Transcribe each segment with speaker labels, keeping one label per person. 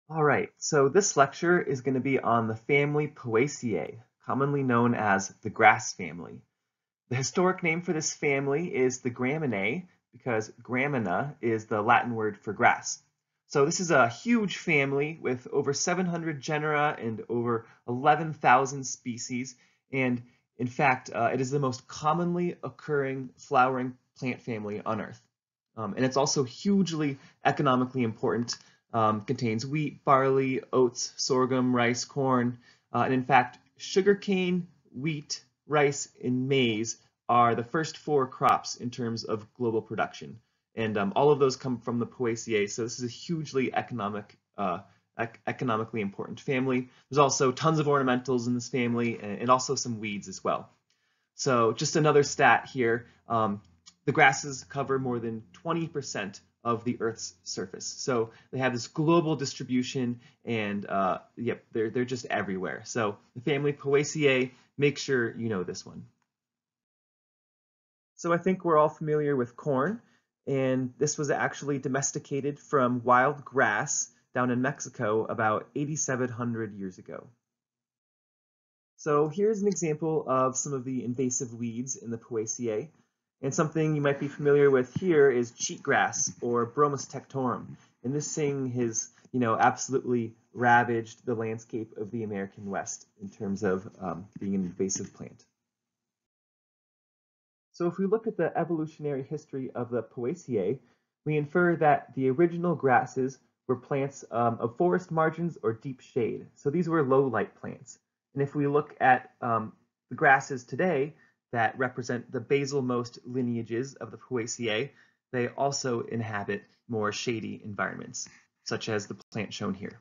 Speaker 1: All right, so this lecture is going to be on the family Poaceae, commonly known as the grass family. The historic name for this family is the Graminae because gramina is the Latin word for grass. So this is a huge family with over 700 genera and over 11,000 species. And in fact, it is the most commonly occurring flowering plant family on Earth. And it's also hugely economically important. Contains wheat, barley, oats, sorghum, rice, corn, and in fact, sugarcane, wheat, rice, and maize are the first four crops in terms of global production. And all of those come from the Poaceae, so this is a hugely economically important family. There's also tons of ornamentals in this family and also some weeds as well. So just another stat here, the grasses cover more than 20% of the Earth's surface. So they have this global distribution and yep, they're just everywhere. So the family Poaceae, make sure you know this one. So I think we're all familiar with corn, and this was actually domesticated from wild grass down in Mexico about 8,700 years ago. So here's an example of some of the invasive weeds in the Poaceae. And something you might be familiar with here is cheatgrass or Bromus tectorum. And this thing has, absolutely ravaged the landscape of the American West in terms of being an invasive plant. So if we look at the evolutionary history of the Poaceae, we infer that the original grasses were plants of forest margins or deep shade. So these were low light plants. And if we look at the grasses today that represent the basal-most lineages of the Poaceae, they also inhabit more shady environments, such as the plant shown here.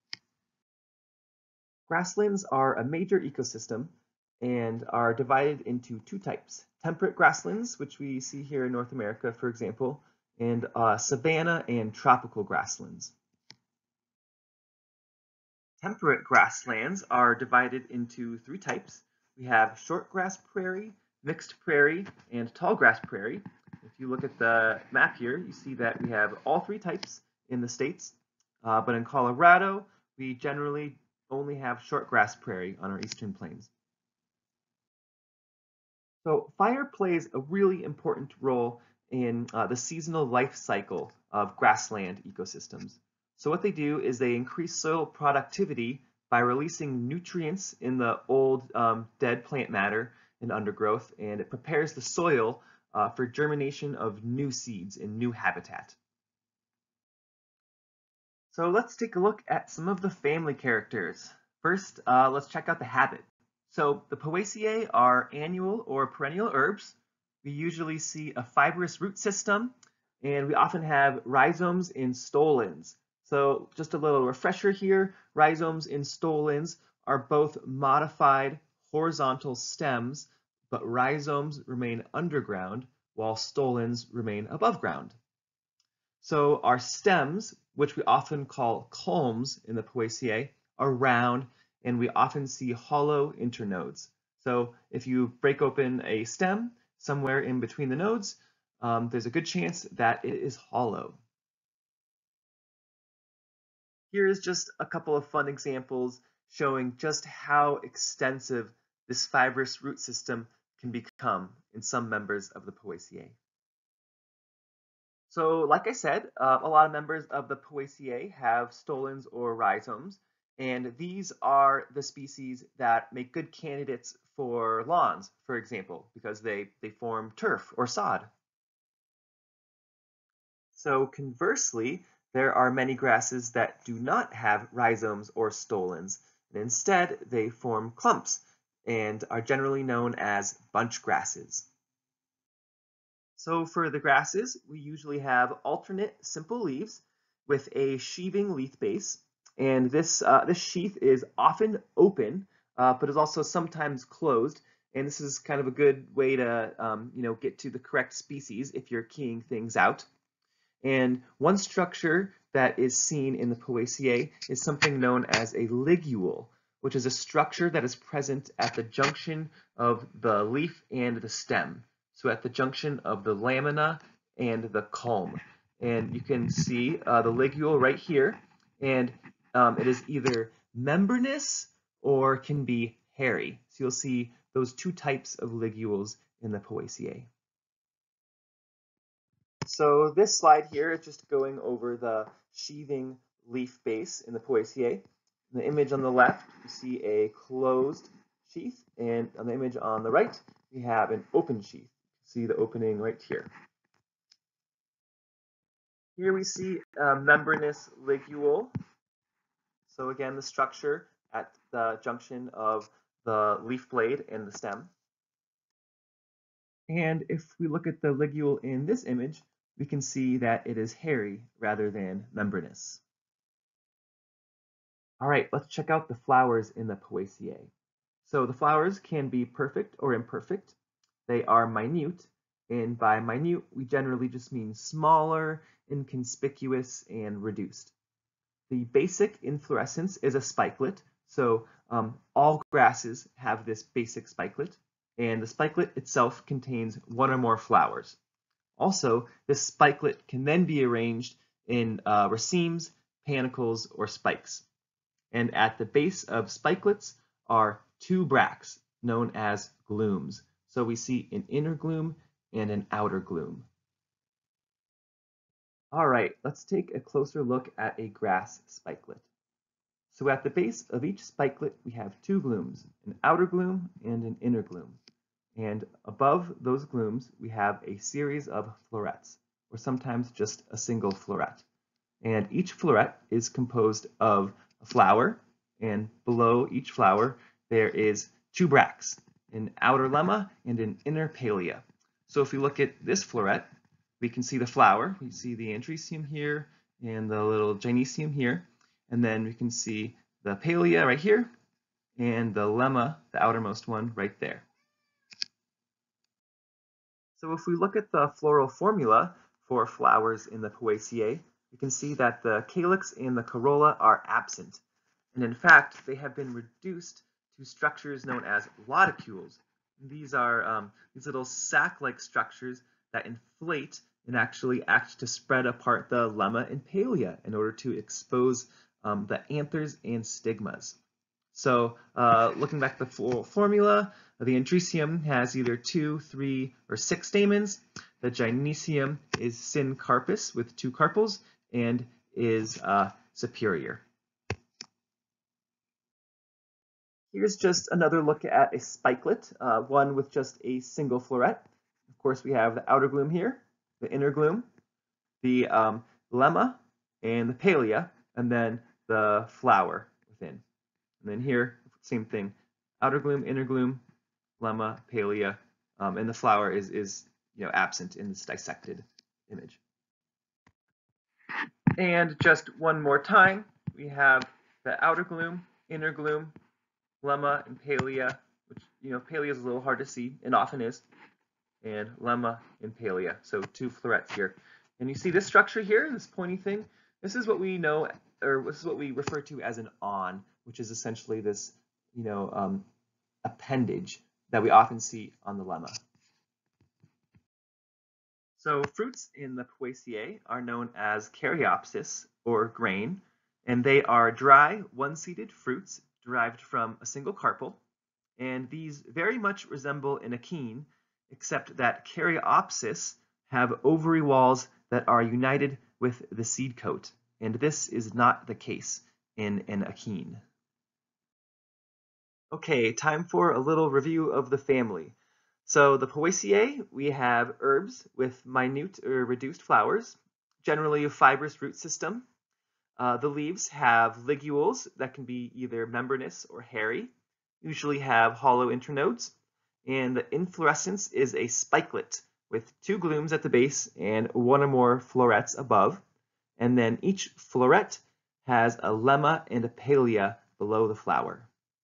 Speaker 1: Grasslands are a major ecosystem and are divided into two types: temperate grasslands, which we see here in North America, for example, and savanna and tropical grasslands. Temperate grasslands are divided into three types. We have short grass prairie, mixed prairie, and tall grass prairie. If you look at the map here, you see that we have all three types in the states, but in Colorado, we generally only have short grass prairie on our eastern plains. So fire plays a really important role in the seasonal life cycle of grassland ecosystems. So what they do is they increase soil productivity by releasing nutrients in the old dead plant matter and undergrowth, and it prepares the soil for germination of new seeds in new habitat. So let's take a look at some of the family characters. First, let's check out the habit. So the Poaceae are annual or perennial herbs. We usually see a fibrous root system, and we often have rhizomes in stolons. So just a little refresher here, rhizomes in stolons are both modified horizontal stems, but rhizomes remain underground while stolons remain above ground. So our stems, which we often call culms in the Poaceae, are round, and we often see hollow internodes. So if you break open a stem somewhere in between the nodes, there's a good chance that it is hollow. Here is just a couple of fun examples showing just how extensive this fibrous root system can become in some members of the Poaceae. So like I said, a lot of members of the Poaceae have stolons or rhizomes, and these are the species that make good candidates for lawns, for example, because they form turf or sod. So conversely, there are many grasses that do not have rhizomes or stolons, and instead they form clumps and are generally known as bunch grasses. So for the grasses, we usually have alternate simple leaves with a sheathing leaf base, and this sheath is often open, but is also sometimes closed. And this is kind of a good way to get to the correct species if you're keying things out. And one structure that is seen in the Poaceae is something known as a ligule, which is a structure that is present at the junction of the leaf and the stem. So at the junction of the lamina and the culm. And you can see the ligule right here. And it is either membranous or can be hairy. So you'll see those two types of ligules in the Poaceae. So this slide here is just going over the sheathing leaf base in the Poaceae. In the image on the left, you see a closed sheath, and on the image on the right, we have an open sheath. See the opening right here. Here we see a membranous ligule. So again, the structure at the junction of the leaf blade and the stem. And if we look at the ligule in this image, we can see that it is hairy rather than membranous. All right, let's check out the flowers in the Poaceae. So the flowers can be perfect or imperfect. They are minute, and by minute, we generally just mean smaller, inconspicuous, and reduced. The basic inflorescence is a spikelet, so all grasses have this basic spikelet, and the spikelet itself contains one or more flowers. Also, this spikelet can then be arranged in racemes, panicles, or spikes. And at the base of spikelets are two bracts, known as glumes. So we see an inner glume and an outer glume. All right, let's take a closer look at a grass spikelet. So at the base of each spikelet, we have two glumes, an outer glume and an inner glume. And above those glumes, we have a series of florets, or sometimes just a single floret. And each floret is composed of a flower, and below each flower, there is two bracts, an outer lemma and an inner palea. So if we look at this floret, we can see the flower. We see the androecium here and the little gynoecium here. And then we can see the palea right here and the lemma, the outermost one, right there. So if we look at the floral formula for flowers in the Poaceae, we can see that the calyx and the corolla are absent. And in fact, they have been reduced to structures known as loticules. These are these little sac-like structures that inflate and actually act to spread apart the lemma and palea in order to expose the anthers and stigmas. So looking back at the full formula, the androecium has either 2, 3, or 6 stamens. The gynoecium is syncarpous with 2 carpels and is superior. Here's just another look at a spikelet, one with just a single floret. Of course, we have the outer glume here, the inner glume, the lemma, and the palea, and then the flower within. And then here, same thing, outer glume, inner glume, lemma, palea, and the flower is absent in this dissected image. And just one more time, we have the outer glume, inner glume, lemma, and palea, which palea is a little hard to see and often is, and lemma and palea. So 2 florets here. And you see this structure here, this pointy thing. This is what we know, or this is what we refer to as an awn, which is essentially this, appendage that we often see on the lemma. So fruits in the Poaceae are known as caryopsis, or grain, and they are dry, one-seeded fruits derived from a single carpel, and these very much resemble an achene, except that caryopsis have ovary walls that are united with the seed coat, and this is not the case in an achene. Okay, time for a little review of the family. So the Poaceae, we have herbs with minute or reduced flowers, generally a fibrous root system. The leaves have ligules that can be either membranous or hairy, usually have hollow internodes, and the inflorescence is a spikelet with 2 glumes at the base and 1 or more florets above, and then each floret has a lemma and a palea below the flower.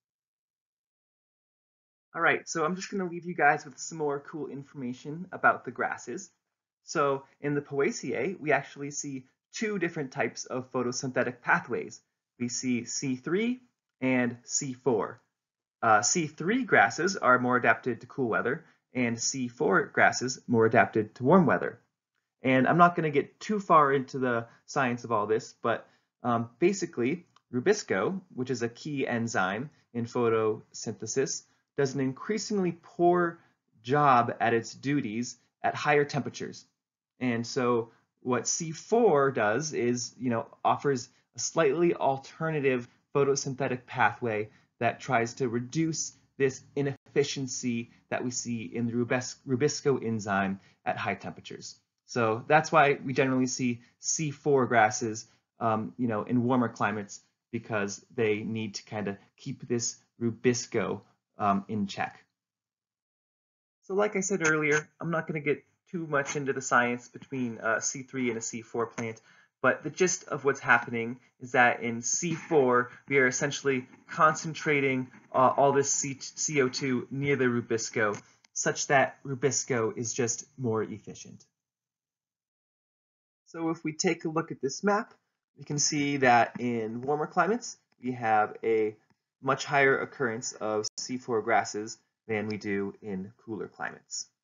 Speaker 1: All right, so I'm just going to leave you guys with some more cool information about the grasses. So in the Poaceae, we actually see 2 different types of photosynthetic pathways. We see C3 and C4. C3 grasses are more adapted to cool weather, and C4 grasses more adapted to warm weather. And I'm not going to get too far into the science of all this, but basically, Rubisco, which is a key enzyme in photosynthesis, does an increasingly poor job at its duties at higher temperatures. And so what C4 does is, offers a slightly alternative photosynthetic pathway that tries to reduce this inefficiency that we see in the Rubisco enzyme at high temperatures. So that's why we generally see C4 grasses, in warmer climates, because they need to kind of keep this Rubisco in check. So like I said earlier, I'm not going to get too much into the science between a C3 and a C4 plant, but the gist of what's happening is that in C4, we are essentially concentrating all this CO2 near the Rubisco, such that Rubisco is just more efficient. So if we take a look at this map, we can see that in warmer climates, we have a much higher occurrence of C4 grasses than we do in cooler climates.